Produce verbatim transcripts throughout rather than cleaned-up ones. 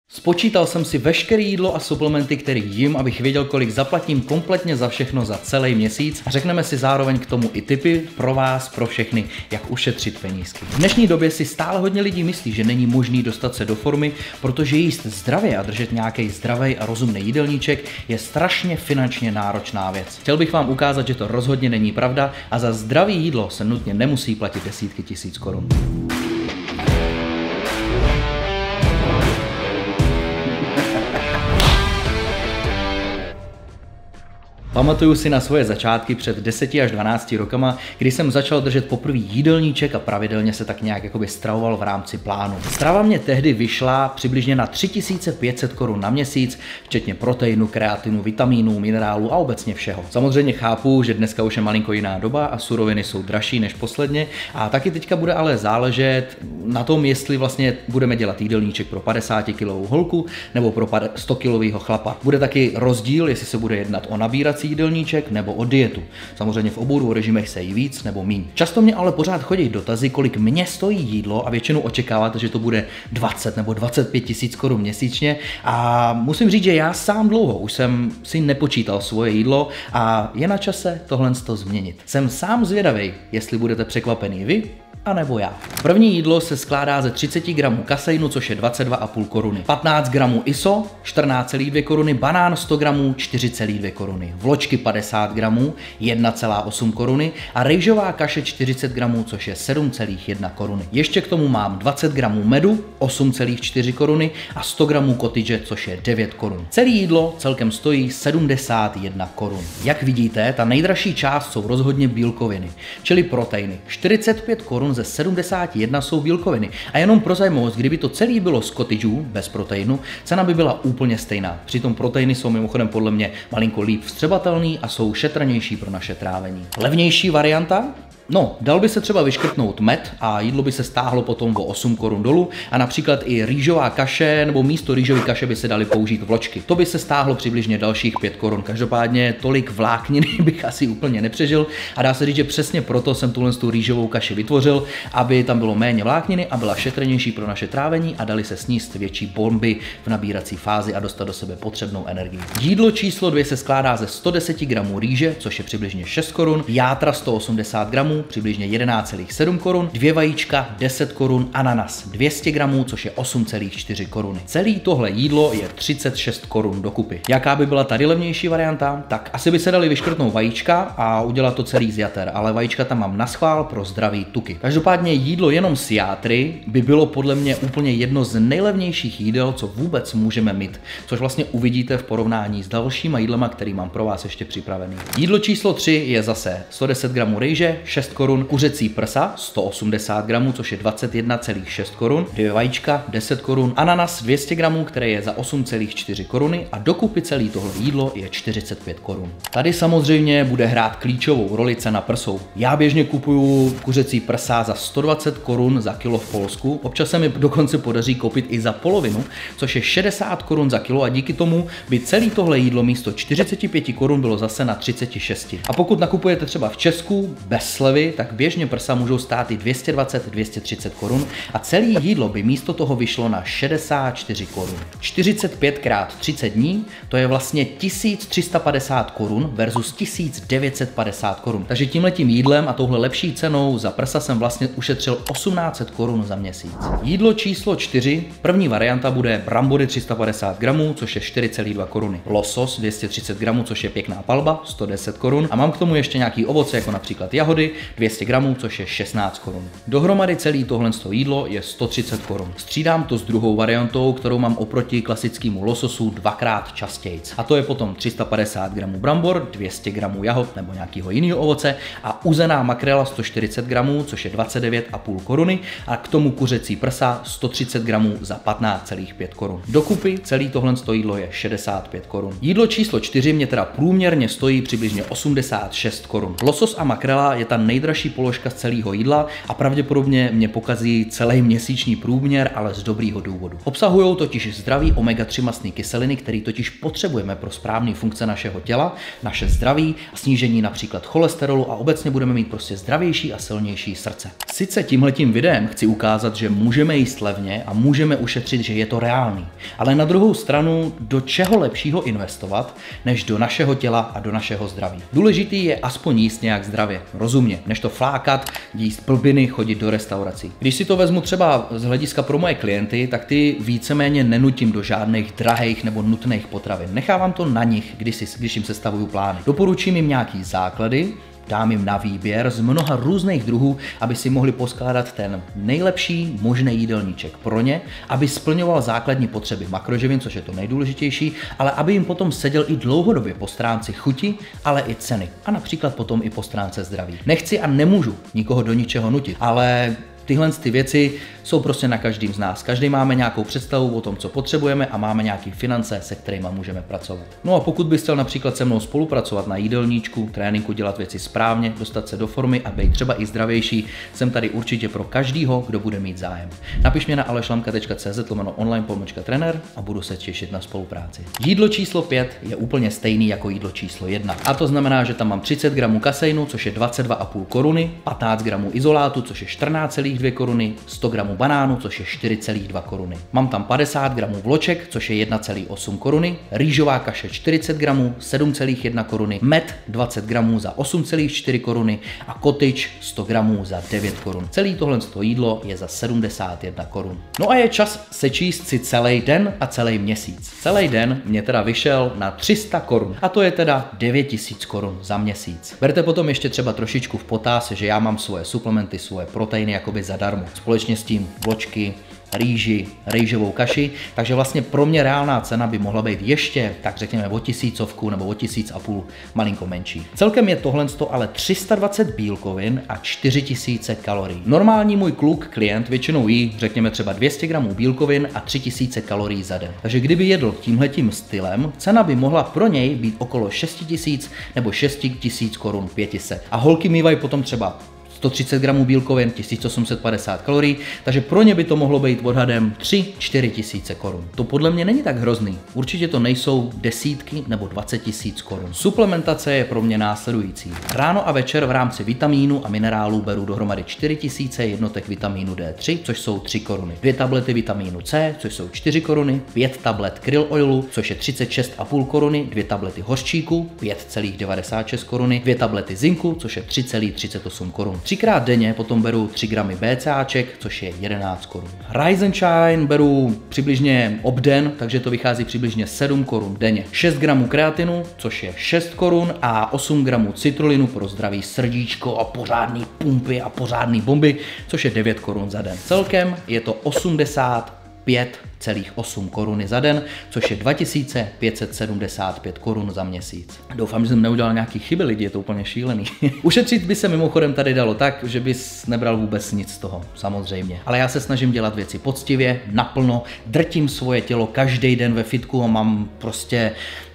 Spočítal jsem si veškeré jídlo a suplementy, který jím, abych věděl, kolik zaplatím kompletně za všechno za celý měsíc a řekneme si zároveň k tomu i tipy pro vás, pro všechny, jak ušetřit penízky. V dnešní době si stále hodně lidí myslí, že není možný dostat se do formy, protože jíst zdravě a držet nějaký zdravý a rozumný jídelníček je strašně finančně náročná věc. Chtěl bych vám ukázat, že to rozhodně není pravda a za zdravý jídlo se nutně nemusí platit desítky tisíc korun. Pamatuju si na svoje začátky před deseti až dvanácti rokama, kdy jsem začal držet poprvé jídelníček a pravidelně se tak nějak jakoby stravoval v rámci plánu. Strava mě tehdy vyšla přibližně na tři tisíce pět set korun na měsíc, včetně proteinu, kreatinu, vitamínů, minerálů a obecně všeho. Samozřejmě chápu, že dneska už je malinko jiná doba a suroviny jsou dražší než posledně a taky teďka bude ale záležet na tom, jestli vlastně budeme dělat jídelníček pro padesátikilovou holku nebo pro stokilového chlapa. Bude taky rozdíl, jestli se bude jednat o nabírací jídelníček nebo o dietu. Samozřejmě v obou režimech se jí víc nebo míň. Často mě ale pořád chodí dotazy, kolik mě stojí jídlo a většinou očekáváte, že to bude dvacet nebo dvacet pět tisíc korun měsíčně a musím říct, že já sám dlouho už jsem si nepočítal svoje jídlo a je na čase tohle změnit. Jsem sám zvědavej, jestli budete překvapený vy, a nebo já. První jídlo se skládá ze třicet gramů kaseinu, což je dvacet dva a půl koruny. patnáct gramů I S O, čtrnáct celá dvě koruny, banán sto gramů, čtyři celá dvě koruny. Vločky padesát gramů, jedna celá osm koruny a rejžová kaše čtyřicet gramů, což je sedm celá jedna koruny. Ještě k tomu mám dvacet gramů medu, osm celá čtyři koruny a sto gramů kotidže, což je devět korun. Celé jídlo celkem stojí sedmdesát jedna korun. Jak vidíte, ta nejdražší část jsou rozhodně bílkoviny, čili proteiny. čtyřicet pět korun ze sedmdesáti jedna jsou bílkoviny. A jenom pro zajímavost, kdyby to celé bylo z kotidžů, bez proteinu, cena by byla úplně stejná. Přitom proteiny jsou mimochodem podle mě malinko líp vstřebatelný a jsou šetrnější pro naše trávení. Levnější varianta? No, dal by se třeba vyškrtnout med a jídlo by se stáhlo potom o osm korun dolů a například i rýžová kaše nebo místo rýžové kaše by se daly použít vločky. To by se stáhlo přibližně dalších pět korun. Každopádně tolik vlákniny bych asi úplně nepřežil a dá se říct, že přesně proto jsem tuhle tu rýžovou kaši vytvořil, aby tam bylo méně vlákniny a byla šetrnější pro naše trávení a dali se sníst větší bomby v nabírací fázi a dostat do sebe potřebnou energii. Jídlo číslo dvě se skládá ze sto deset gramů rýže, což je přibližně šest korun, játra sto osmdesát gramů, přibližně jedenáct celá sedm korun, dvě vajíčka deset korun, ananas dvě stě gramů, což je osm celá čtyři koruny. Celý tohle jídlo je třicet šest korun dokupy. Jaká by byla tady levnější varianta? Tak asi by se dali vyškrtnout vajíčka a udělat to celý z jater, ale vajíčka tam mám naschvál pro zdravý tuky. Každopádně jídlo jenom z játry by bylo podle mě úplně jedno z nejlevnějších jídel, co vůbec můžeme mít, což vlastně uvidíte v porovnání s dalšíma jídlema, který mám pro vás ještě připravený. Jídlo číslo tři je zase sto deset gramů rejže, šest korun, kuřecí prsa sto osmdesát gramů, což je dvacet jedna celá šest korun, dvě vajíčka deset korun, ananas dvě stě gramů, které je za osm celá čtyři koruny a dokupy celý tohle jídlo je čtyřicet pět korun. Tady samozřejmě bude hrát klíčovou roli cena prsou. Já běžně kupuju kuřecí prsa za sto dvacet korun za kilo v Polsku, občas se mi dokonce podaří koupit i za polovinu, což je šedesát korun za kilo a díky tomu by celý tohle jídlo místo čtyřicet pět korun bylo zase na třicet šest. A pokud nakupujete třeba v Česku bez slevy, tak běžně prsa můžou stát i dvě stě dvacet až dvě stě třicet korun a celé jídlo by místo toho vyšlo na šedesát čtyři korun. čtyřicet pět krát třicet dní, to je vlastně tisíc tři sta padesát korun versus tisíc devět set padesát korun. Takže tímhletím jídlem a touhle lepší cenou za prsa jsem vlastně ušetřil osmnáct set korun za měsíc. Jídlo číslo čtyři, první varianta bude brambory tři sta padesát gramů, což je čtyři celá dva koruny. Losos dvě stě třicet gramů, což je pěkná palba, sto deset korun a mám k tomu ještě nějaký ovoce, jako například jahody, dvě stě gramů, což je šestnáct korun. Dohromady celý tohle jídlo je sto třicet korun. Střídám to s druhou variantou, kterou mám oproti klasickému lososu dvakrát častějc. A to je potom tři sta padesát gramů brambor, dvě stě gramů jahod nebo nějakého jiného ovoce a uzená makrela sto čtyřicet gramů, což je dvacet devět a půl koruny a k tomu kuřecí prsa sto třicet gramů za patnáct celá pět korun. Dokupy celý tohle jídlo je šedesát pět korun. Jídlo číslo čtyři mě teda průměrně stojí přibližně osmdesát šest korun. Losos a makrela je ta nejdražší položka z celého jídla a pravděpodobně mě pokazí celý měsíční průměr, ale z dobrýho důvodu. Obsahují totiž zdravý omega tři mastné kyseliny, které totiž potřebujeme pro správné funkce našeho těla, naše zdraví a snížení například cholesterolu a obecně budeme mít prostě zdravější a silnější srdce. Sice tímhletím videem chci ukázat, že můžeme jíst levně a můžeme ušetřit, že je to reálný, ale na druhou stranu do čeho lepšího investovat, než do našeho těla a do našeho zdraví. Důležitý je aspoň jíst nějak zdravě, rozumně, než to flákat, jíst blbiny, chodit do restaurací. Když si to vezmu třeba z hlediska pro moje klienty, tak ty víceméně nenutím do žádných drahých nebo nutných potravin. Nechávám to na nich, když, si, když jim sestavuju plány. Doporučím jim nějaký základy, dám jim na výběr z mnoha různých druhů, aby si mohli poskládat ten nejlepší možný jídelníček pro ně, aby splňoval základní potřeby makroživin, což je to nejdůležitější, ale aby jim potom seděl i dlouhodobě po stránce chuti, ale i ceny a například potom i po stránce zdraví. Nechci a nemůžu nikoho do ničeho nutit, ale tyhle ty věci jsou prostě na každém z nás. Každý máme nějakou představu o tom, co potřebujeme a máme nějaké finance, se kterými můžeme pracovat. No a pokud bys chtěl například se mnou spolupracovat na jídelníčku, tréninku, dělat věci správně, dostat se do formy a být třeba i zdravější, jsem tady určitě pro každýho, kdo bude mít zájem. Napiš mě na alešlamka tečka cé zet lomeno online pomlčka trenér a budu se těšit na spolupráci. Jídlo číslo pět je úplně stejný jako jídlo číslo jedna. A to znamená, že tam mám třicet gramů kaseinu, což je dvacet dva a půl koruny, patnáct gramů izolátu, což je čtrnáct celá dvě koruny, sto gramů banánu, což je čtyři celá dva koruny. Mám tam padesát gramů vloček, což je jedna celá osm koruny, rýžová kaše čtyřicet gramů, sedm celá jedna koruny, med dvacet gramů za osm celá čtyři koruny a kotyč sto gramů za devět korun. Celý tohle jídlo je za sedmdesát jedna korun. No a je čas sečíst si celý den a celý měsíc. Celý den mě teda vyšel na tři sta korun a to je teda devět tisíc korun za měsíc. Berte potom ještě třeba trošičku v potaz, že já mám svoje suplementy, svoje proteiny jakoby zadarmo. Společně s tím vločky, rýži, rejžovou kaši, takže vlastně pro mě reálná cena by mohla být ještě, tak řekněme, o tisícovku nebo o tisíc a půl malinko menší. Celkem je tohle ale tři sta dvacet bílkovin a čtyři tisíce kalorií. Normální můj kluk, klient, většinou jí, řekněme třeba dvě stě gramů bílkovin a tři tisíce kalorií za den. Takže kdyby jedl tímhletím stylem, cena by mohla pro něj být okolo šest tisíc nebo šest tisíc korun pět set. A holky mývají potom třeba sto třicet gramů bílkovin, tisíc osm set padesát kalorií, takže pro ně by to mohlo být odhadem tři čtyři tisíce korun. To podle mě není tak hrozný. Určitě to nejsou desítky nebo dvacet tisíc korun. Suplementace je pro mě následující. Ráno a večer v rámci vitamínu a minerálů beru dohromady čtyři tisíce jednotek vitamínu D tři, což jsou tři koruny. Dvě tablety vitamínu C, což jsou čtyři koruny, pět tablet krill oilu, což je třicet šest a půl koruny, dvě tablety hořčíku, pět celá devadesát šest koruny, dvě tablety zinku, což je tři celá třicet osm korun. Třikrát denně potom beru tři gramy BCAček, což je jedenáct korun. Rise and Shine beru přibližně obden, takže to vychází přibližně sedm korun denně. šest gramů kreatinu, což je šest korun a osm gramů citrulinu pro zdravý srdíčko a pořádný pumpy a pořádný bomby, což je devět korun za den. Celkem je to osmdesát pět celá osm koruny za den, což je dva tisíce pět set sedmdesát pět korun za měsíc. Doufám, že jsem neudělal nějaký chyby, lidi, je to úplně šílený. Ušetřit by se mimochodem tady dalo tak, že bys nebral vůbec nic z toho, samozřejmě. Ale já se snažím dělat věci poctivě, naplno, drtím svoje tělo každý den ve fitku a mám prostě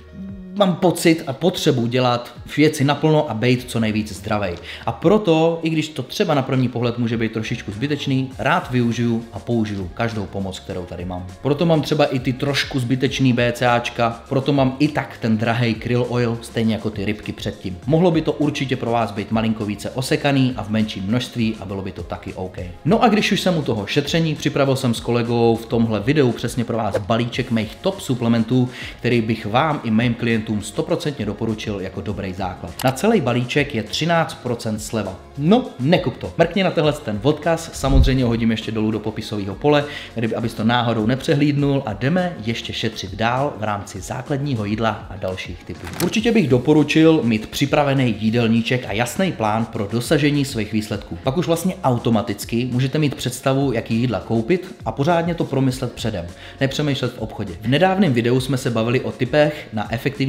mám pocit a potřebu dělat věci naplno a být co nejvíc zdravej. A proto, i když to třeba na první pohled může být trošičku zbytečný, rád využiju a použiju každou pomoc, kterou tady mám. Proto mám třeba i ty trošku zbytečný BCAčka, proto mám i tak ten drahej krill oil, stejně jako ty rybky předtím. Mohlo by to určitě pro vás být malinko více osekaný a v menším množství a bylo by to taky OK. No a když už jsem u toho šetření, připravil jsem s kolegou v tomhle videu přesně pro vás balíček mých top suplementů, který bych vám i mým klientům sto procent doporučil jako dobrý základ. Na celý balíček je třináct procent sleva. No, nekup to. Mrkni na tenhle ten odkaz, samozřejmě ho hodím ještě dolů do popisového pole, kdyby abys to náhodou nepřehlídnul a jdeme ještě šetřit dál v rámci základního jídla a dalších typů. Určitě bych doporučil mít připravený jídelníček a jasný plán pro dosažení svých výsledků. Pak už vlastně automaticky můžete mít představu, jaký jídla koupit a pořádně to promyslet předem, nepřemýšlet v obchodě. V nedávném videu jsme se bavili o tipech na efektivní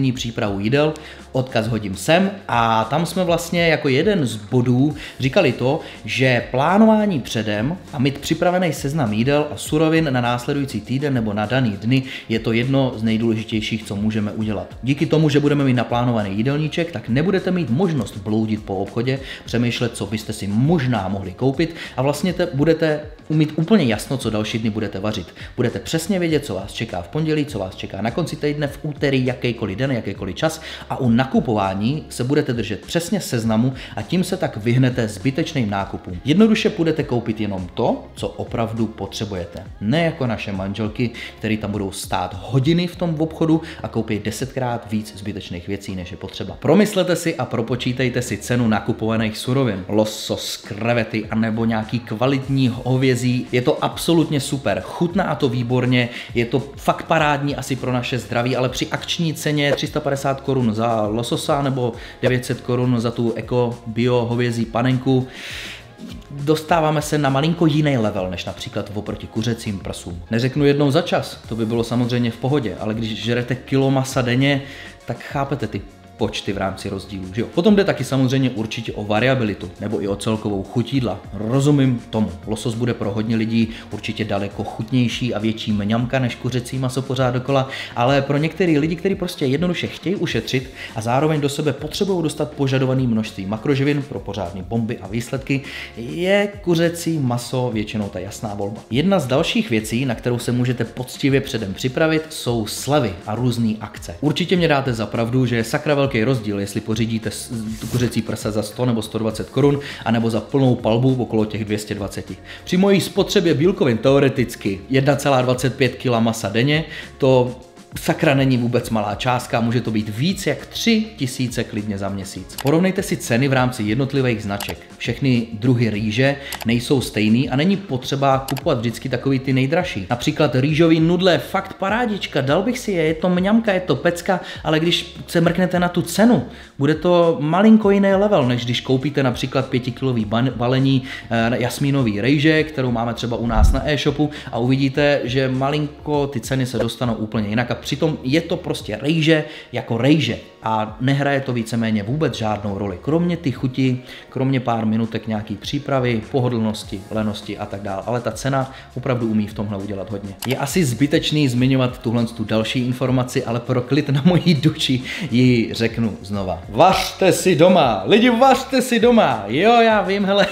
studijní přípravu jídel, odkaz hodím sem a tam jsme vlastně jako jeden z bodů říkali to, že plánování předem a mít připravený seznam jídel a surovin na následující týden nebo na daný dny je to jedno z nejdůležitějších, co můžeme udělat. Díky tomu, že budeme mít naplánovaný jídelníček, tak nebudete mít možnost bloudit po obchodě, přemýšlet, co byste si možná mohli koupit a vlastně te, budete mít úplně jasno, co další dny budete vařit. Budete přesně vědět, co vás čeká v pondělí, co vás čeká na konci týdne, v úterý, jakýkoliv den, jakýkoliv čas a u nakupování se budete držet přesně seznamu a tím se tak vyhnete zbytečným nákupům. Jednoduše budete koupit jenom to, co opravdu potřebujete. Ne jako naše manželky, které tam budou stát hodiny v tom obchodu a koupí desetkrát víc zbytečných věcí, než je potřeba. Promyslete si a propočítejte si cenu nakupovaných surovin. Losos, krevety a nebo nějaký kvalitní hovězí. Je to absolutně super. Chutná to výborně, je to fakt parádní asi pro naše zdraví, ale při akční ceně tři sta padesát korun za lososa nebo devět set korun za tu eko bio hovězí panenku, dostáváme se na malinko jiný level, než například oproti kuřecím prasům. Neřeknu jednou za čas, to by bylo samozřejmě v pohodě, ale když žerete kilo masa denně, tak chápete ty počty v rámci rozdílů, že jo? Potom jde taky samozřejmě určitě o variabilitu, nebo i o celkovou chuť jídla. Rozumím tomu. Losos bude pro hodně lidí určitě daleko chutnější a větší mňamka než kuřecí maso pořád dokola, ale pro některé lidi, kteří prostě jednoduše chtějí ušetřit a zároveň do sebe potřebují dostat požadované množství makroživin pro pořádné bomby a výsledky, je kuřecí maso většinou ta jasná volba. Jedna z dalších věcí, na kterou se můžete poctivě předem připravit, jsou slevy a různé akce. Určitě mě dáte za pravdu, že je sakra velký rozdíl, jestli pořídíte kuřecí prsa za sto nebo sto dvacet korun, anebo za plnou palbu okolo těch dvě stě dvacet. Při mojí spotřebě bílkovin teoreticky jedna celá dvacet pět kila masa denně, to sakra není vůbec malá částka, může to být víc jak tři tisíce klidně za měsíc. Porovnejte si ceny v rámci jednotlivých značek. Všechny druhy rýže nejsou stejný a není potřeba kupovat vždycky takový ty nejdražší. Například rýžový nudle, fakt parádička, dal bych si je, je to mňamka, je to pecka, ale když se mrknete na tu cenu, bude to malinko jiný level, než když koupíte například pětikilový balení jasmínový rejže, kterou máme třeba u nás na e-shopu a uvidíte, že malinko ty ceny se dostanou úplně jinak. A přitom je to prostě rejže jako rejže a nehraje to víceméně vůbec žádnou roli. Kromě ty chuti, kromě pár minutek nějaký přípravy, pohodlnosti, lenosti a tak dále. Ale ta cena opravdu umí v tomhle udělat hodně. Je asi zbytečný zmiňovat tuhle tu další informaci, ale pro klid na mojí duši ji řeknu znova. Vařte si doma, lidi, vařte si doma. Jo, já vím, hele,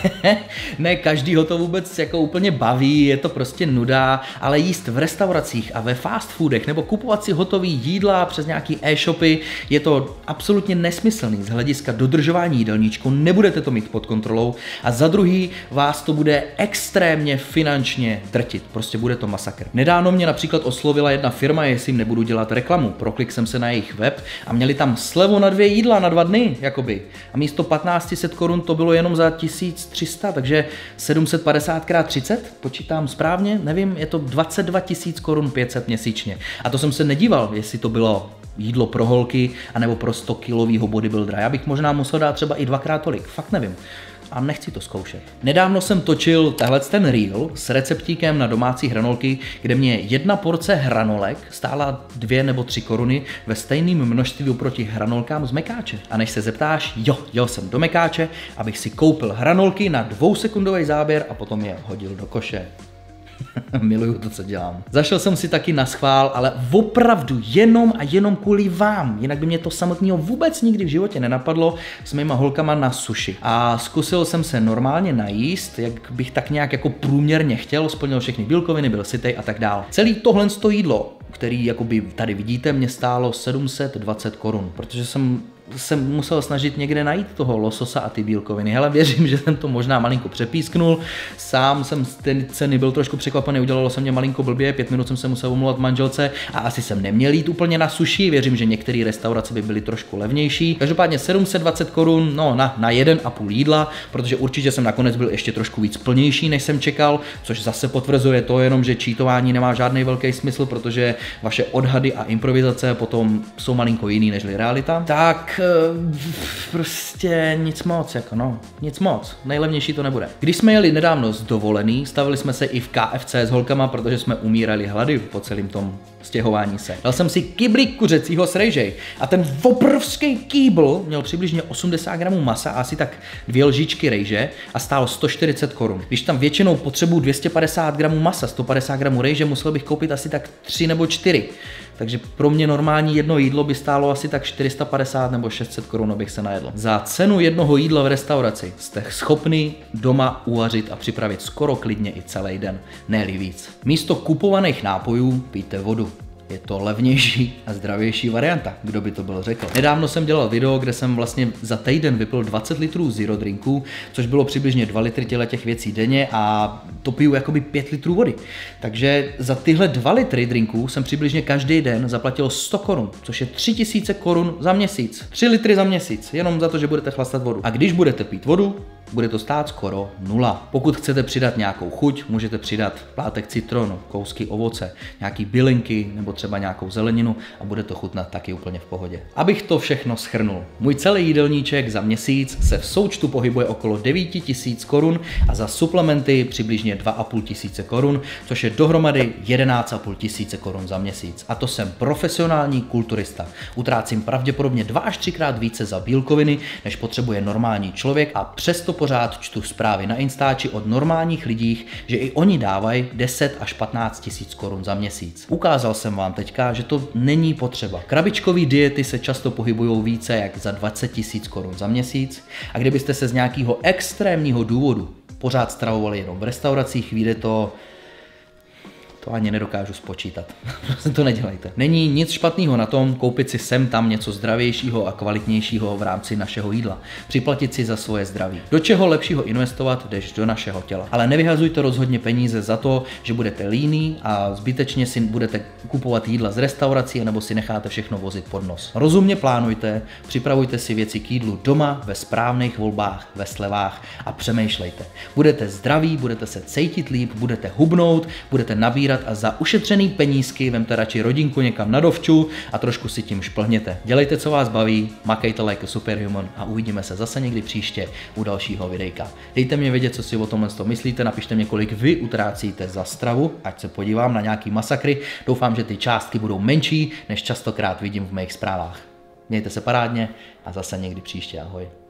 ne každýho to vůbec jako úplně baví, je to prostě nuda, ale jíst v restauracích a ve fast foodech nebo kupovat si hotový jídla přes nějaký e-shopy, je to absolutně nesmyslný z hlediska dodržování jídelníčku, nebudete to mít pod kontrolou a za druhý vás to bude extrémně finančně drtit, prostě bude to masakr. Nedávno mě například oslovila jedna firma, jestli jim nebudu dělat reklamu, proklik jsem se na jejich web a měli tam slevu na dvě jídla na dva dny, jakoby. A místo patnáct set korun to bylo jenom za tisíc tři sta, takže sedm set padesát krát třicet, počítám správně, nevím, je to dvacet dva tisíc korun pět set měsíčně. A to jsem se nedíval, jestli to bylo jídlo pro holky, anebo pro sto kilovýho bodybuildera. Já bych možná musel dát třeba i dvakrát tolik, fakt nevím. A nechci to zkoušet. Nedávno jsem točil tehle ten reel s receptíkem na domácí hranolky, kde mě jedna porce hranolek stála dvě nebo tři koruny ve stejném množství oproti hranolkám z Mekáče. A než se zeptáš, jo, jel jsem do Mekáče, abych si koupil hranolky na dvousekundový záběr a potom je hodil do koše. Miluju to, co dělám. Zašel jsem si taky na schvál, ale opravdu jenom a jenom kvůli vám. Jinak by mě to samotného vůbec nikdy v životě nenapadlo s mýma holkama na sushi. A zkusil jsem se normálně najíst, jak bych tak nějak jako průměrně chtěl, splnil všechny bílkoviny, byl sytej a tak dál. Celý tohle jídlo, který jakoby tady vidíte, mě stálo sedm set dvacet korun, protože jsem jsem musel snažit někde najít toho lososa a ty bílkoviny. Hele, věřím, že jsem to možná malinko přepísknul. Sám jsem z té ceny byl trošku překvapený, udělalo se mě malinko blbě, pět minut jsem se musel omlouvat manželce a asi jsem neměl jít úplně na sushi. Věřím, že některé restaurace by byly trošku levnější. Každopádně sedm set dvacet korun, no na, na jeden a půl jídla, protože určitě jsem nakonec byl ještě trošku víc plnější, než jsem čekal, což zase potvrzuje to jenom, že cheatování nemá žádný velký smysl, protože vaše odhady a improvizace potom jsou malinko jiný než realita. Tak tak prostě nic moc, jako no, nic moc, nejlevnější to nebude. Když jsme jeli nedávno z dovolený, stavili jsme se i v K F C s holkama, protože jsme umírali hlady po celém tom stěhování se. Dal jsem si kyblík kuřecího s rejžej a ten obrovský kýbl měl přibližně osmdesát gramů masa a asi tak dvě lžičky rejže a stál sto čtyřicet korun. Když tam většinou potřebuju dvě stě padesát gramů masa, sto padesát gramů rejže, musel bych koupit asi tak tři nebo čtyři. Takže pro mě normální jedno jídlo by stálo asi tak čtyři sta padesát nebo šest set korun, abych se najedl. Za cenu jednoho jídla v restauraci jste schopný doma uvařit a připravit skoro klidně i celý den, ne-li víc. Místo kupovaných nápojů pijte vodu. Je to levnější a zdravější varianta, kdo by to byl řekl. Nedávno jsem dělal video, kde jsem vlastně za týden vypil dvacet litrů zero drinků, což bylo přibližně dva litry těle těch věcí denně a to piju jakoby pět litrů vody. Takže za tyhle dva litry drinků jsem přibližně každý den zaplatil sto korun, což je tři tisíce korun za měsíc. tři litry za měsíc, jenom za to, že budete chlastat vodu. A když budete pít vodu, bude to stát skoro nula. Pokud chcete přidat nějakou chuť, můžete přidat plátek citronu, kousky ovoce, nějaký bylinky nebo třeba nějakou zeleninu a bude to chutnat taky úplně v pohodě. Abych to všechno shrnul. Můj celý jídelníček za měsíc se v součtu pohybuje okolo devět tisíc korun a za suplementy přibližně dva a půl tisíce korun, což je dohromady jedenáct a půl tisíce korun za měsíc. A to jsem profesionální kulturista. Utrácím pravděpodobně dva až třikrát více za bílkoviny, než potřebuje normální člověk a přesto pořád čtu zprávy na Instači od normálních lidí, že i oni dávají deset až patnáct tisíc korun za měsíc. Ukázal jsem vám teďka, že to není potřeba. Krabičkové diety se často pohybují více jak za dvacet tisíc korun za měsíc a kdybyste se z nějakého extrémního důvodu pořád stravovali jenom v restauracích, vyjde to... To ani nedokážu spočítat. To nedělejte. Není nic špatného na tom koupit si sem tam něco zdravějšího a kvalitnějšího v rámci našeho jídla. Připlatit si za svoje zdraví. Do čeho lepšího investovat, než do našeho těla. Ale nevyhazujte rozhodně peníze za to, že budete líní a zbytečně si budete kupovat jídla z restaurací nebo si necháte všechno vozit pod nos. Rozumně plánujte, připravujte si věci k jídlu doma, ve správných volbách, ve slevách a přemýšlejte. Budete zdraví, budete se cítit líp, budete hubnout, budete nabírat a za ušetřený penízky vemte radši rodinku někam na dovču a trošku si tím šplhněte. Dělejte, co vás baví, makejte like a superhuman a uvidíme se zase někdy příště u dalšího videjka. Dejte mě vědět, co si o tomhle myslíte, napište mě, kolik vy utrácíte za stravu, ať se podívám na nějaký masakry. Doufám, že ty částky budou menší, než častokrát vidím v mých zprávách. Mějte se parádně a zase někdy příště, ahoj.